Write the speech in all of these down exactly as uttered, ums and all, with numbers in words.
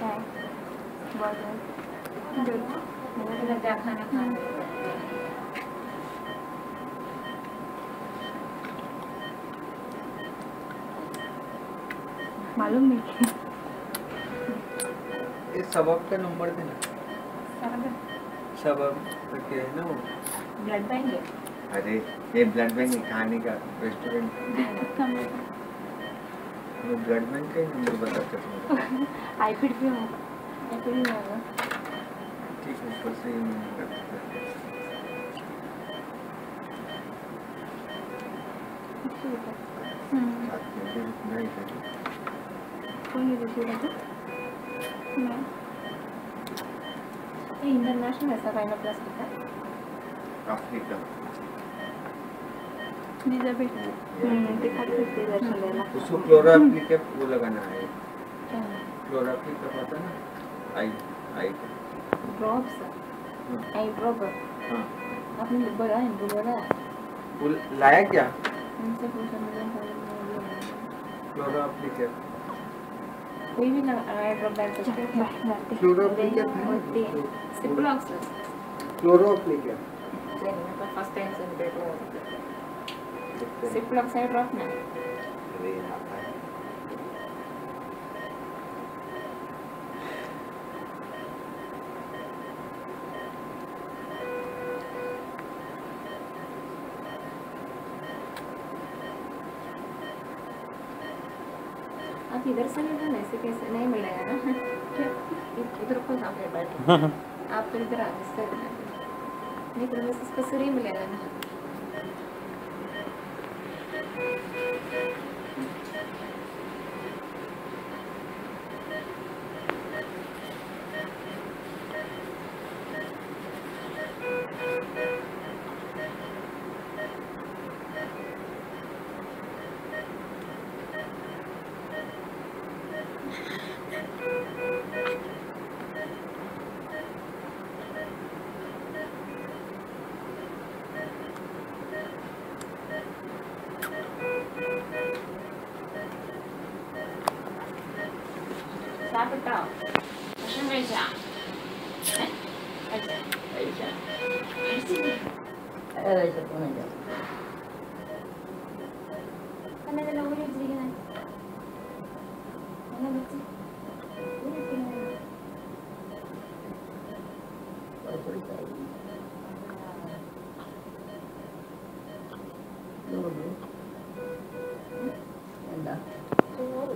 चाय बर्गर मुझे लगता है खाना खाना मालूम नहीं ये सबब का नंबर देना सबब सबब तो क्या है ना वो ब्लड बैंक है अरे ये ब्लड बैंक खाने का रेस्टोरेंट वो ब्लड बैंक का नंबर बताते थे आईपीडी भी होगा आईपीडी भी होगा ठीक है ऊपर से ही नहीं करते हम्म नहीं करें कौन ये देखिए ना मैं ये इंटरनेशनल ऐसा काइंड ऑफ प्लास्टिक है अफ्रीका जी जब हम्म दिखा सकते हैं दर्शन देना उसको क्लोराप्ली के वो लगाना है क्या क्लोराप्ली का पता ना आई आई ड्रॉप्स आई ड्रॉप हाँ आपने बोला है बोला वो लाया क्या उनसे पूछा मुझे क्लोराप्ली के कोई भी ना आई ड्रॉप बैग सकते हैं क्लोराप्ली के सिप्लॉक्स क्लोराप्ली के मैं फर्स्ट टाइम से देख रहा हूँ सिप्लॉक्स आई ड्रॉप ना अरे आता है आप इधर से नहीं ना ऐसे कैसे नहीं मिलेगा ना क्या इधर को सामने बैठो आप तो इधर आ इससे नहीं तो बस इसको सिर ही मिलेगा ना बताओ ऐसे में जा ऐसे ऐसे ऐसे ऐसे तो नहीं जा करने के लोग ये जी ना ना बच्चे ये क्या है और थोड़ी चाहिए लो लो एंड तो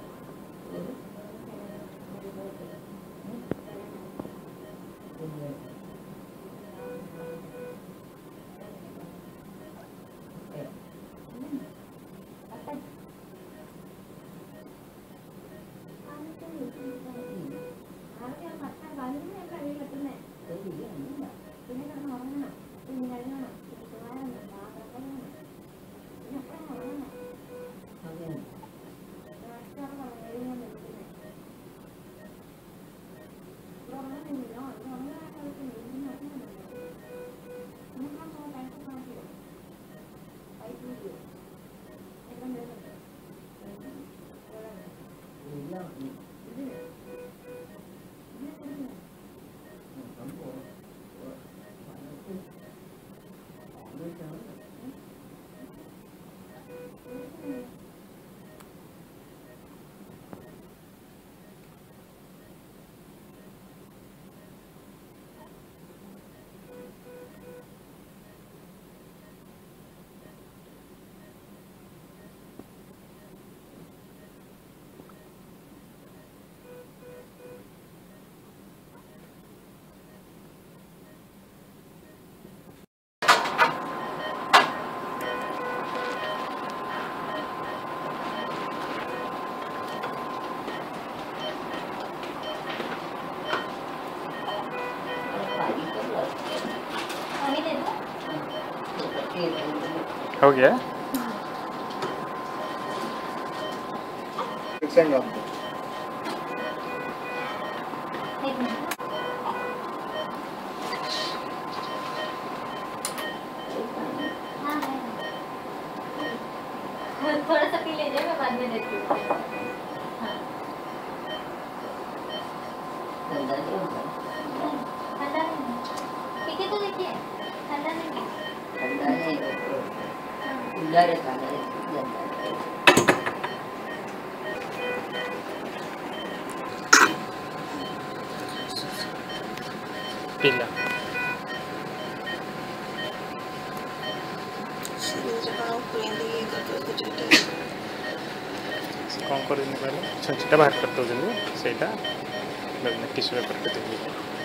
हो गया सेंड ऑफ थोड़ा सा पी लीजिए मैं बाद में देती हूँ हाँ ठीक है तो देखिए ठंडा नहीं ठंडा है कूलर है खाने पिला कौन कर पहले छंचटा बाहर कर दौरान से टिश्यू पेपर के देंगे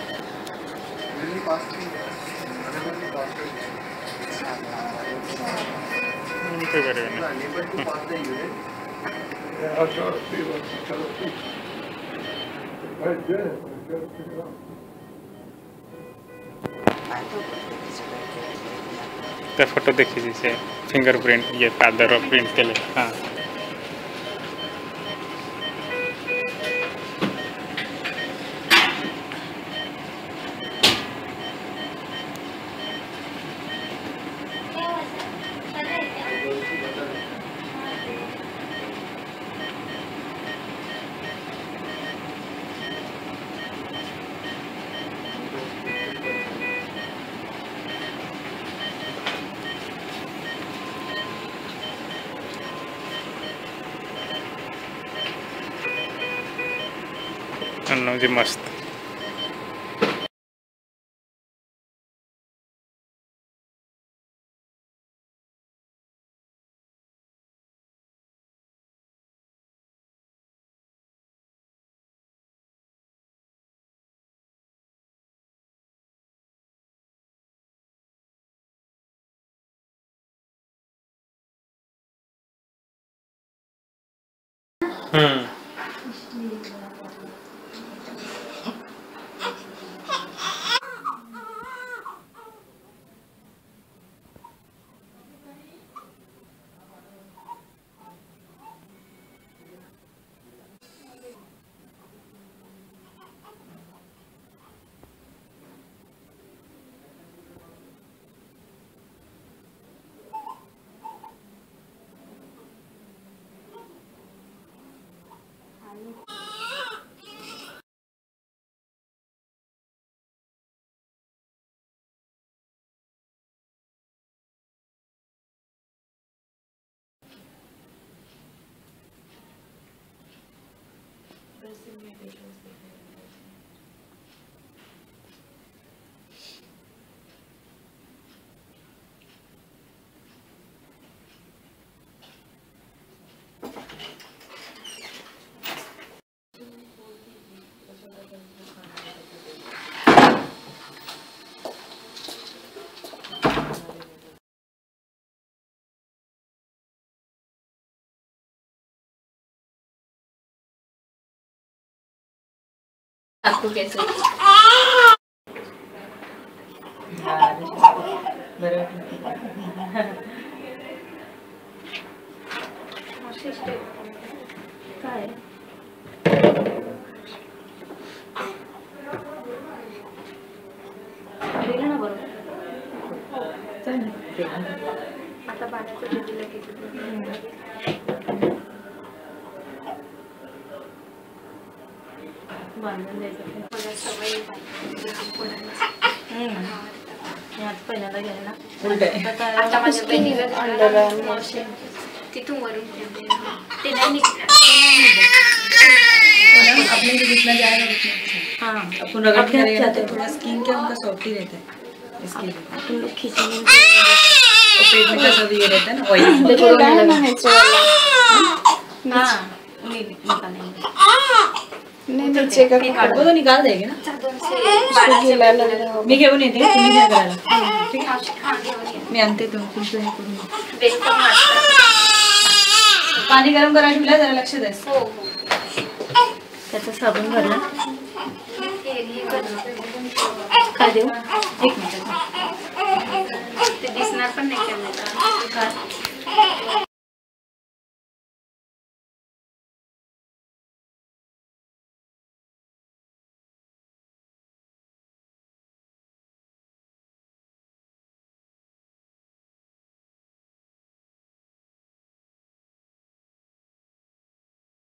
तो फोटो देखी से फिंगरप्रिंट ये फादर ऑफ प्रिंट के लिए हाँ अन्नू जी मस्त हम्म आपको कैसे काय दिलं ना बरोबर आता बाकीचं दिलं किती बांधून द्यायचं मला सवय यात पहिल्यांदा गेले ना आता माझ्या बहिणीला तिथून वरून ते नाही निघलं अपने को जितना जाएगा उतना हाँ अपन रगड़ के करेंगे तो थोड़ा स्किन क्या उनका सॉफ्ट ही रहता है इसके लिए अपन लोग खींचेंगे और पेट में कैसा भी ये रहता है ना ऑयल हाँ उन्हें निकालेंगे नहीं नीचे का वो तो निकाल देंगे ना मी घेऊन येते तुम्ही काय करायला ठीक आहे मी आणते तुमचं हे करून पाणी गरम करायला ठेवलं जरा लक्ष द्या हो त्याचं साबण भरलं काय देऊ एक मिनिट ते दिसणार पण नाही केलं